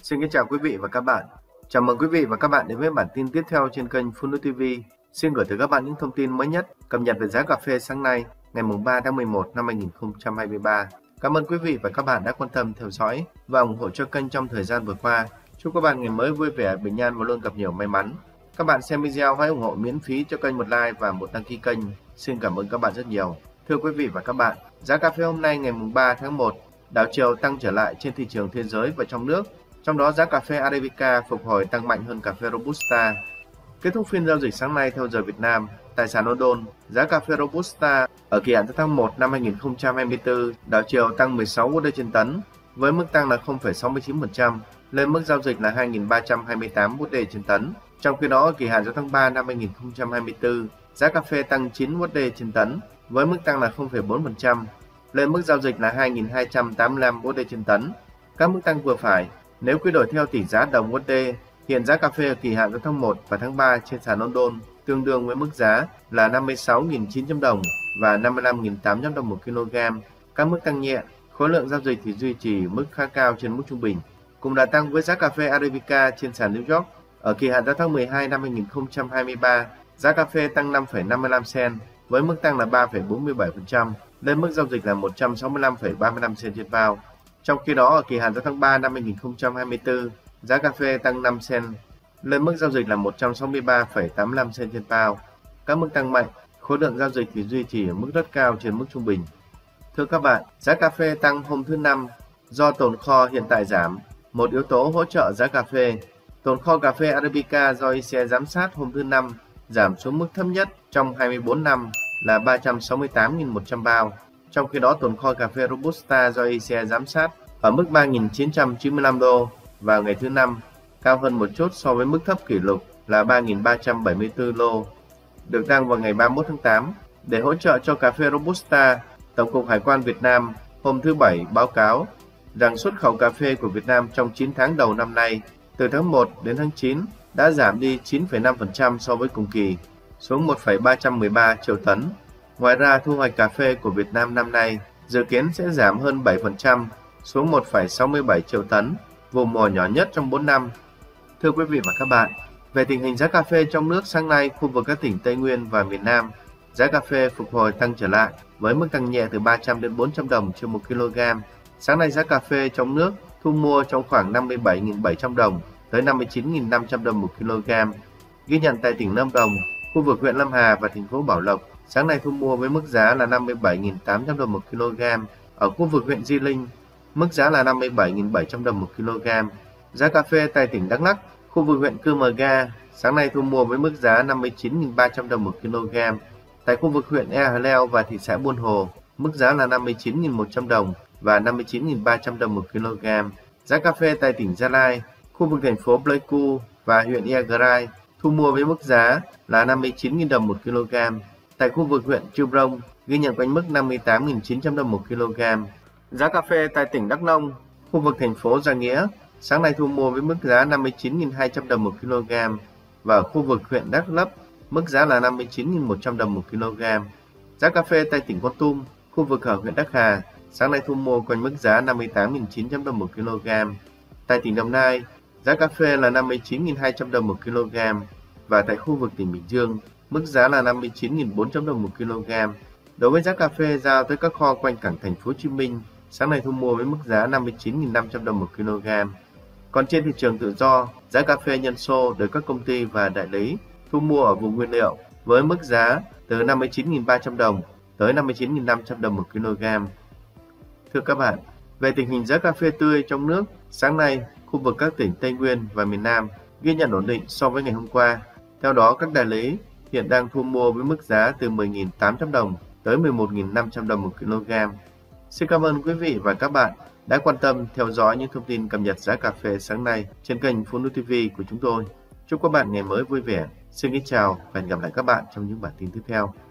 Xin kính chào quý vị và các bạn. Chào mừng quý vị và các bạn đến với bản tin tiếp theo trên kênh Full TV. Xin gửi tới các bạn những thông tin mới nhất cập nhật về giá cà phê sáng nay, ngày 3 tháng 11 năm 2023. Cảm ơn quý vị và các bạn đã quan tâm theo dõi và ủng hộ cho kênh trong thời gian vừa qua. Chúc các bạn ngày mới vui vẻ, bình an và luôn gặp nhiều may mắn. Các bạn xem video hãy ủng hộ miễn phí cho kênh một like và một đăng ký kênh. Xin cảm ơn các bạn rất nhiều. Thưa quý vị và các bạn, giá cà phê hôm nay ngày 3 tháng 1 đảo chiều tăng trở lại trên thị trường thế giới và trong nước. Trong đó, giá cà phê Arabica phục hồi tăng mạnh hơn cà phê Robusta. Kết thúc phiên giao dịch sáng nay theo giờ Việt Nam, tại sàn London, giá cà phê Robusta ở kỳ hạn tháng 1 năm 2024 đảo chiều tăng 16 USD trên tấn, với mức tăng là 0,69%, lên mức giao dịch là 2.328 USD trên tấn. Trong khi đó, ở kỳ hạn tháng 3 năm 2024, giá cà phê tăng 9 USD trên tấn, với mức tăng là 0,4%, lên mức giao dịch là 2.285 USD trên tấn. Các mức tăng vừa phải. Nếu quy đổi theo tỷ giá đồng USD, hiện giá cà phê ở kỳ hạn tháng 1 và tháng 3 trên sàn London tương đương với mức giá là 56.900 đồng và 55.800 đồng 1 kg. Các mức tăng nhẹ, khối lượng giao dịch thì duy trì mức khá cao trên mức trung bình. Cùng đà tăng với giá cà phê Arabica trên sàn New York, ở kỳ hạn tháng 12 năm 2023, giá cà phê tăng 5,55 cent với mức tăng là 3,47%, lên mức giao dịch là 165,35 cent trên bao. Trong khi đó, ở kỳ hạn tháng 3 năm 2024, giá cà phê tăng 5 cent, lên mức giao dịch là 163,85 cent trên bao. Các mức tăng mạnh, khối lượng giao dịch thì duy trì ở mức rất cao trên mức trung bình. Thưa các bạn, giá cà phê tăng hôm thứ Năm do tồn kho hiện tại giảm, một yếu tố hỗ trợ giá cà phê. Tồn kho cà phê Arabica do ICE giám sát hôm thứ Năm giảm xuống mức thấp nhất trong 24 năm là 368.100 bao. Trong khi đó, tồn kho cà phê Robusta do ICE giám sát ở mức 3.995 đô vào ngày thứ Năm, cao hơn một chút so với mức thấp kỷ lục là 3.374 đô, được đăng vào ngày 31 tháng 8. Để hỗ trợ cho cà phê Robusta, Tổng cục Hải quan Việt Nam hôm thứ Bảy báo cáo rằng xuất khẩu cà phê của Việt Nam trong 9 tháng đầu năm nay, từ tháng 1 đến tháng 9, đã giảm đi 9,5% so với cùng kỳ, xuống 1,313 triệu tấn. Ngoài ra, thu hoạch cà phê của Việt Nam năm nay dự kiến sẽ giảm hơn 7%, xuống 1,67 triệu tấn, vùng mùa nhỏ nhất trong 4 năm. Thưa quý vị và các bạn, về tình hình giá cà phê trong nước sáng nay, khu vực các tỉnh Tây Nguyên và miền Nam, giá cà phê phục hồi tăng trở lại với mức tăng nhẹ từ 300 đến 400 đồng trên 1 kg. Sáng nay giá cà phê trong nước thu mua trong khoảng 57.700 đồng tới 59.500 đồng 1 kg. Ghi nhận tại tỉnh Lâm Đồng, khu vực huyện Lâm Hà và thành phố Bảo Lộc, sáng nay thu mua với mức giá là 57.800 đồng 1 kg. Ở khu vực huyện Di Linh, mức giá là 57.700 đồng 1 kg. Giá cà phê tại tỉnh Đắk Lắk, khu vực huyện Cư Mờ Ga, sáng nay thu mua với mức giá 59.300 đồng 1 kg. Tại khu vực huyện Ea Hà Leo và thị xã Buôn Hồ, mức giá là 59.100 đồng và 59.300 đồng 1 kg. Giá cà phê tại tỉnh Gia Lai, khu vực thành phố Pleiku và huyện Iagrai thu mua với mức giá là 59.000 đồng 1 kg. Tại khu vực huyện Chư Prong, ghi nhận quanh mức 58.900 đồng 1 kg. Giá cà phê tại tỉnh Đắk Nông, khu vực thành phố Gia Nghĩa, sáng nay thu mua với mức giá 59.200 đồng 1 kg. Và ở khu vực huyện Đắk Lắk, mức giá là 59.100 đồng 1 kg. Giá cà phê tại tỉnh Kon Tum, khu vực ở huyện Đắc Hà, sáng nay thu mua quanh mức giá 58.900 đồng 1 kg. Tại tỉnh Đồng Nai, giá cà phê là 59.200 đồng 1 kg. Và tại khu vực tỉnh Bình Dương, mức giá là 59.400 đồng 1 kg. Đối với giá cà phê giao tới các kho quanh cảng thành phố Hồ Chí Minh, sáng nay thu mua với mức giá 59.500 đồng 1 kg. Còn trên thị trường tự do, giá cà phê nhân xô được các công ty và đại lý thu mua ở vùng nguyên liệu với mức giá từ 59.300 đồng tới 59.500 đồng 1 kg. Thưa các bạn, về tình hình giá cà phê tươi trong nước, sáng nay, khu vực các tỉnh Tây Nguyên và miền Nam ghi nhận ổn định so với ngày hôm qua. Theo đó, các đại lý hiện đang thu mua với mức giá từ 10.800 đồng tới 11.500 đồng 1 kg. Xin cảm ơn quý vị và các bạn đã quan tâm theo dõi những thông tin cập nhật giá cà phê sáng nay trên kênh Full TV của chúng tôi. Chúc các bạn ngày mới vui vẻ. Xin kính chào và hẹn gặp lại các bạn trong những bản tin tiếp theo.